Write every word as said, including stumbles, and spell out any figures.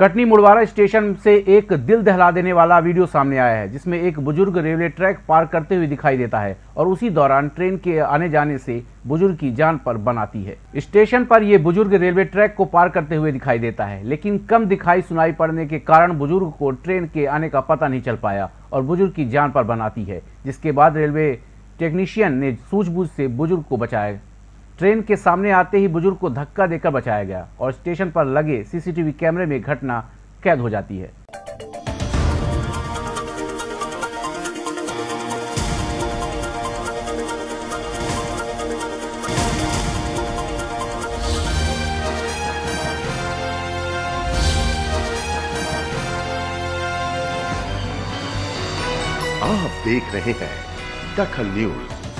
Katni Murwara station से एक दिल दहला देने वाला वीडियो सामने आया है, जिसमें एक बुजुर्ग रेलवे ट्रैक पार करते हुए दिखाई देता है और उसी दौरान ट्रेन के आने जाने से बुजुर्ग की जान पर बन आती है। स्टेशन पर यह बुजुर्ग रेलवे ट्रैक को पार करते हुए दिखाई देता है, लेकिन कम दिखाई सुनाई पड़ने के कारण बुजुर्ग को ट्रेन के आने का पता नहीं चल पाया और बुजुर्ग की जान पर बन आती है, जिसके बाद रेलवे टेक्नीशियन ने सूझबूझ से बुजुर्ग को बचाया। ट्रेन के सामने आते ही बुजुर्ग को धक्का देकर बचाया गया और स्टेशन पर लगे सीसीटीवी कैमरे में घटना कैद हो जाती है। आप देख रहे हैं दखल न्यूज।